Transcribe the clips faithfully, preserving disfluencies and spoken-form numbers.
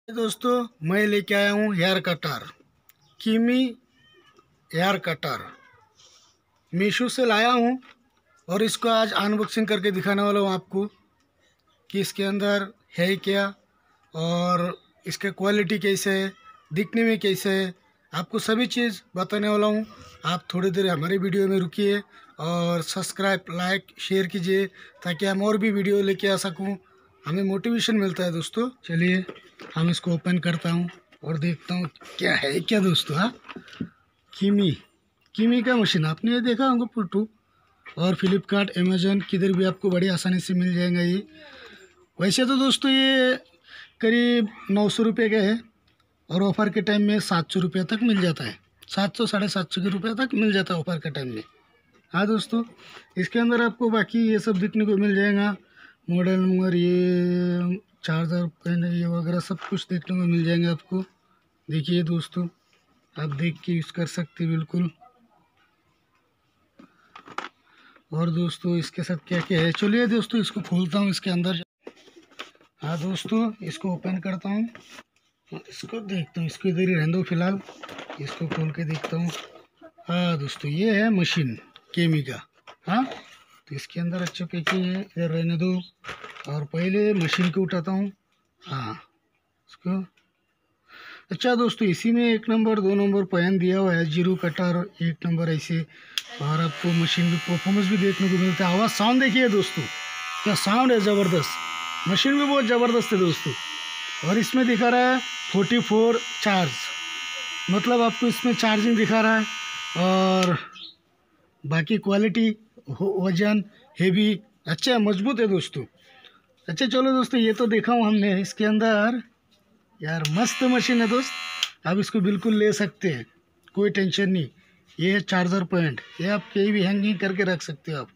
दोस्तों, मैं लेके आया हूँ hair cutter, Kemei hair cutter. Meesho से लाया हूँ और इसको आज अनबॉक्सिंग करके दिखाने वाला हूँ आपको कि इसके अंदर है क्या और इसका क्वालिटी कैसे है, दिखने में कैसे है, आपको सभी चीज़ बताने वाला हूँ। आप थोड़ी देर हमारे वीडियो में रुकिए और सब्सक्राइब, लाइक, शेयर कीजिए ताकि हम और भी वीडियो लेके आ सकूँ, हमें मोटिवेशन मिलता है। दोस्तों चलिए हम इसको ओपन करता हूँ और देखता हूँ क्या है क्या। दोस्तों हाँ, किमी किमी का मशीन आपने ये देखा होगा फोटो, और फ्लिपकार्ट, अमेज़न किधर भी आपको बड़ी आसानी से मिल जाएगा ये। वैसे तो दोस्तों ये करीब नौ सौ रुपये का है और ऑफ़र के टाइम में सात सौ रुपये तक मिल जाता है, सात सौ साढ़े सात सौ के रुपये तक मिल जाता है ऑफ़र के टाइम में। हाँ दोस्तों, इसके अंदर आपको बाकी ये सब देखने को मिल जाएगा, मॉडल नंबर, ये चार्जर, पेन, ये वगैरह सब कुछ देखने को मिल जाएंगे आपको। देखिए दोस्तों, आप देख के यूज़ कर सकते बिल्कुल। और दोस्तों इसके साथ क्या क्या है, चलिए दोस्तों इसको खोलता हूँ इसके अंदर। हाँ दोस्तों, इसको ओपन करता हूँ, इसको देखता हूँ, इसको इधर ही रहने दो फिलहाल, इसको खोल के देखता हूँ। हाँ दोस्तों, ये है मशीन किमी का। हाँ तो इसके अंदर अच्छा पैकिंग है, इधर रहने दो। और पहले मशीन को उठाता हूँ। हाँ इसको, अच्छा दोस्तों, इसी में एक नंबर दो नंबर पैन दिया हुआ है, जीरो कटर एक नंबर ऐसे। और आपको मशीन की परफॉर्मेंस भी देखने को मिलता है। आवाज़, साउंड देखिए दोस्तों, क्या साउंड है, ज़बरदस्त। मशीन भी बहुत ज़बरदस्त है दोस्तों। और इसमें दिखा रहा है फोर्टी फोर चार्ज, मतलब आपको इसमें चार्जिंग दिखा रहा है। और बाकी क्वालिटी, वजन, हेवी, अच्छा मजबूत है दोस्तों। अच्छा चलो दोस्तों, ये तो देखा हूँ हमने। इसके अंदर यार मस्त मशीन है दोस्त, आप इसको बिल्कुल ले सकते हैं, कोई टेंशन नहीं। ये है चार्जर पॉइंट, ये आप कहीं भी हैंगिंग करके रख सकते हो आप।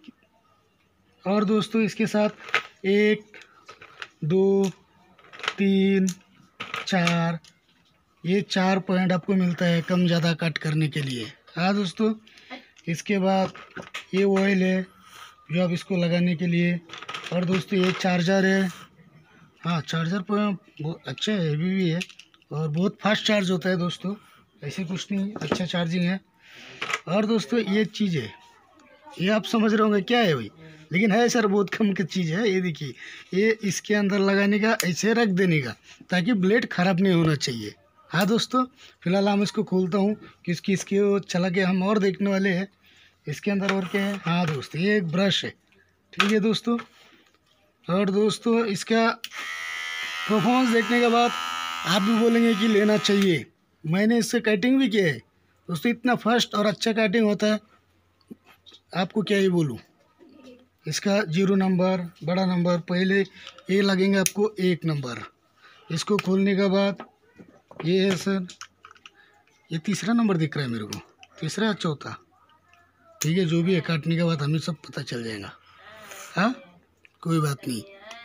और दोस्तों इसके साथ एक, दो, तीन, चार, ये चार पॉइंट आपको मिलता है कम ज़्यादा कट करने के लिए। हाँ दोस्तों, इसके बाद ये ऑयल है जो आप इसको लगाने के लिए। और दोस्तों ये चार्जर है। हाँ चार्जर पर बहुत अच्छा है, हेवी भी है और बहुत फास्ट चार्ज होता है दोस्तों, ऐसे कुछ नहीं, अच्छा चार्जिंग है। और दोस्तों ये चीज़ है, ये आप समझ रहे होंगे क्या है भाई, लेकिन है सर बहुत कम की चीज़ है। ये देखिए, ये इसके अंदर लगाने का, ऐसे रख देने का, ताकि ब्लेड ख़राब नहीं होना चाहिए। हाँ दोस्तों, फिलहाल हम इसको खोलता हूँ कि इसकी इसकी चला के हम और देखने वाले हैं इसके अंदर और क्या है। हाँ दोस्तों, ये एक ब्रश है, ठीक है दोस्तों। और दोस्तों इसका परफॉर्मेंस देखने के बाद आप भी बोलेंगे कि लेना चाहिए। मैंने इससे कटिंग भी किया है दोस्तों, इतना फास्ट और अच्छा कटिंग होता है, आपको क्या ही बोलूँ। इसका जीरो नंबर, बड़ा नंबर, पहले ये लगेंगे आपको एक नंबर। इसको खोलने के बाद ये है सर, ये तीसरा नंबर दिख रहा है मेरे को, तीसरा चौथा, ठीक है, जो भी है काटने के बाद हमें सब पता चल जाएगा। हाँ कोई बात नहीं।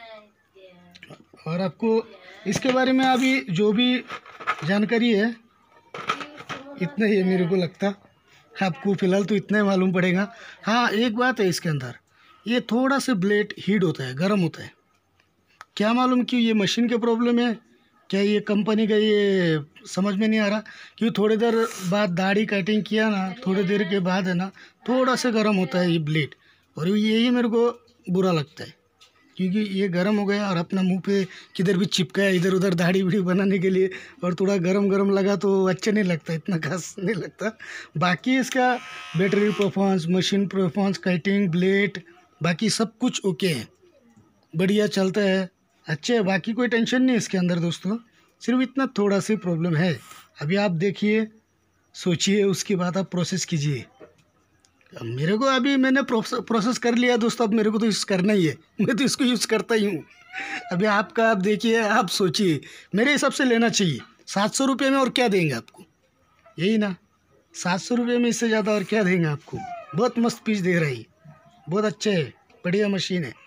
और आपको इसके बारे में अभी जो भी जानकारी है इतना ही है मेरे को लगता, आपको फ़िलहाल तो इतना ही मालूम पड़ेगा। हाँ एक बात है, इसके अंदर ये थोड़ा सा ब्लेड हीट होता है, गर्म होता है, क्या मालूम क्यों, ये मशीन के प्रॉब्लम है क्या, ये कंपनी का, ये समझ में नहीं आ रहा। क्यों थोड़ी देर बाद दाढ़ी कटिंग किया ना, थोड़ी देर के बाद है ना, थोड़ा सा गर्म होता है ये ब्लेड, और यही मेरे को बुरा लगता है, क्योंकि ये गर्म हो गया और अपना मुंह पे किधर भी चिपका है, इधर उधर दाढ़ी वीढ़ी बनाने के लिए, और थोड़ा गरम गरम लगा तो अच्छा नहीं लगता, इतना खास नहीं लगता। बाकी इसका battery performance, machine performance, cutting, blade, बाकी सब कुछ ओके है, बढ़िया चलता है, अच्छा है, बाकी कोई टेंशन नहीं इसके अंदर दोस्तों। सिर्फ इतना थोड़ा सी प्रॉब्लम है। अभी आप देखिए, सोचिए, उसके बाद आप प्रोसेस कीजिए। अब मेरे को, अभी मैंने प्रोसेस कर लिया दोस्तों, अब मेरे को तो यूज़ करना ही है, मैं तो इसको यूज़ करता ही हूँ। अभी आपका, आप देखिए, आप सोचिए, मेरे हिसाब से लेना चाहिए। सात सौ रुपये में और क्या देंगे आपको, यही ना, सात सौ रुपये में इससे ज़्यादा और क्या देंगे आपको। बहुत मस्त पीस दे रही है, बहुत अच्छा है, बढ़िया मशीन है।